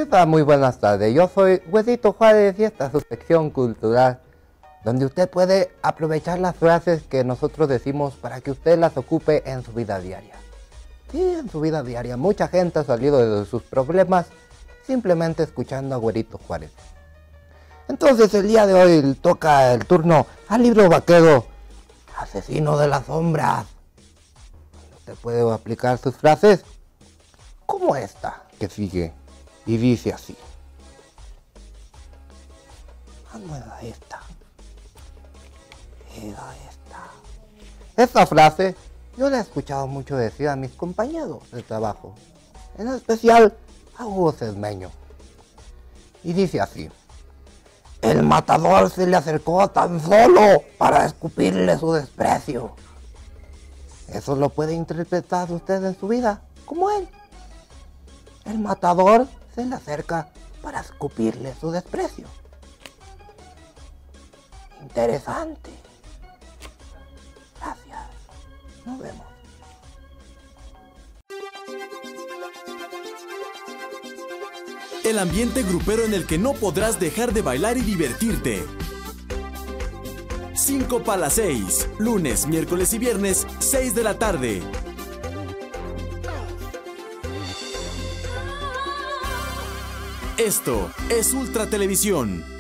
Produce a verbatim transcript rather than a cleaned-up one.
¿Qué tal? Muy buenas tardes. Yo soy Güerito Juárez y esta es su sección cultural, donde usted puede aprovechar las frases que nosotros decimos para que usted las ocupe en su vida diaria. Sí, en su vida diaria. Mucha gente ha salido de sus problemas simplemente escuchando a Güerito Juárez. Entonces el día de hoy toca el turno al libro vaquero Asesino de las Sombras. Usted puede aplicar sus frases como esta que sigue y dice así. Ah, no era esta. Era esta. Esta frase yo la he escuchado mucho decir a mis compañeros de trabajo, en especial a Hugo Cermeño. Y dice así: el matador se le acercó tan solo para escupirle su desprecio. Eso lo puede interpretar usted en su vida como él. El matador se le acerca para escupirle su desprecio. Interesante. Gracias. Nos vemos. El ambiente grupero en el que no podrás dejar de bailar y divertirte. cinco para las seis, lunes, miércoles y viernes, seis de la tarde. Esto es Ultra Televisión.